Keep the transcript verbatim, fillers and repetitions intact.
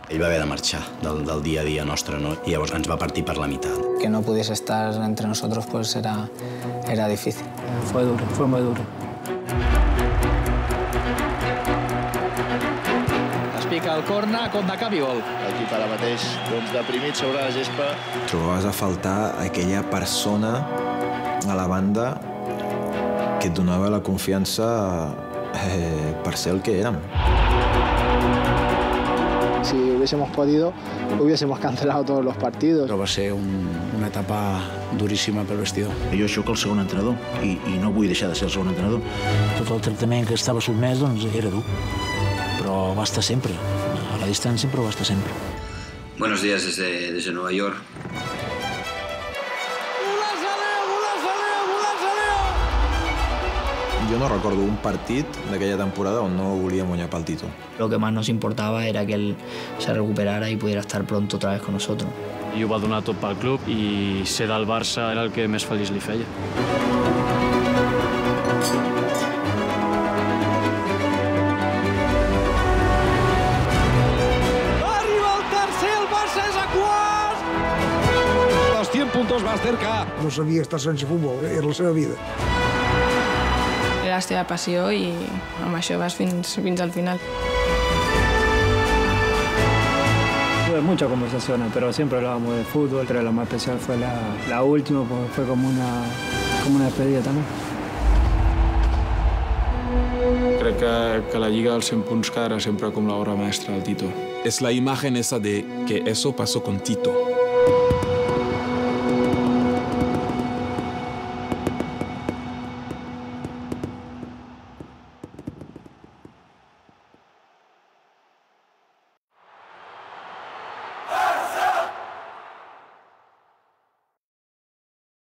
Ell va haver de marxar del, del dia a dia nostre, no? I llavors ens va partir per la meitat. Que no pudiese estar entre nosotros pues era, era difícil. Fue duro, fue muy duro. Es pica el corna, com d'acabi gol. L'equip ara mateix, doncs, deprimit sobre la gespa. Trobaves a faltar aquella persona a la banda que et donava la confiança eh, per ser el que érem. Si hubiésemos podido, hubiésemos cancelado todos los partidos. Però va ser un, una etapa duríssima pel vestidor. Jo sóc el segon entrenador i, i no vull deixar de ser el segon entrenador. Tot el tractament que estava sotmès doncs, era dur, però va estar sempre. A la distància, però va estar sempre. Buenos días desde, desde Nueva York. Jo no recordo un partit d'aquella temporada on no volíem guanyar pel títol. Lo que más nos importaba era que él se recuperara y pudiera estar pronto otra vez con nosotros. I ho va donar tot pel club i ser del Barça era el que més feliç li feia. Arriba el tercer, el Barça és a quarts! Los cien puntos más cerca. No sabia estar sense futbol, era la seva vida. Era la seva passió i amb això vas fins, fins al final. Tuve muchas conversaciones, pero siempre hablábamos de fútbol. Pero lo más especial fue la, la última, porque fue como una, como una despedida también. Crec que, que la Lliga dels cent punts quedarà sempre com l'obra mestra del Tito. Es la imagen esa de que eso pasó con Tito.